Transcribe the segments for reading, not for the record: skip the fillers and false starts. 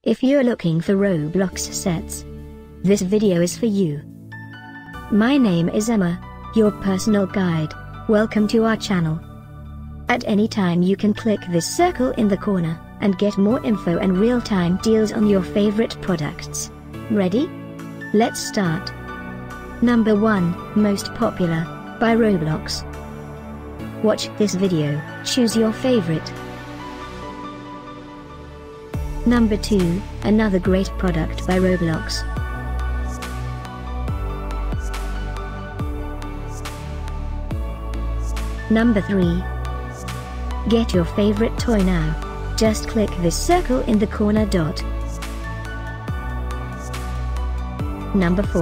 If you're looking for Roblox sets, this video is for you. My name is Emma, your personal guide. Welcome to our channel. At any time you can click this circle in the corner, and get more info and real-time deals on your favorite products. Ready? Let's start. Number 1, Most Popular, by Roblox. Watch this video, choose your favorite. Number 2, another great product by Roblox. Number 3. Get your favorite toy now. Just click this circle in the corner dot. Number 4.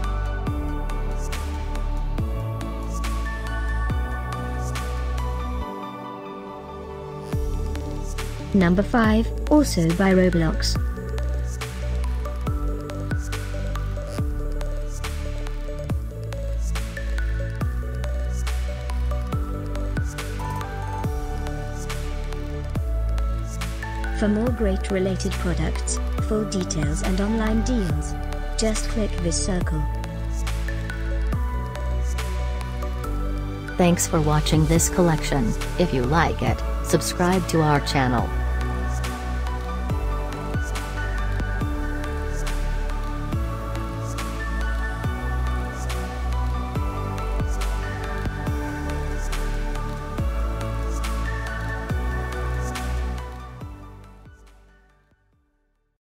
Number 5, also by Roblox. For more great related products, full details and online deals, just click this circle. Thanks for watching this collection. If you like it, subscribe to our channel.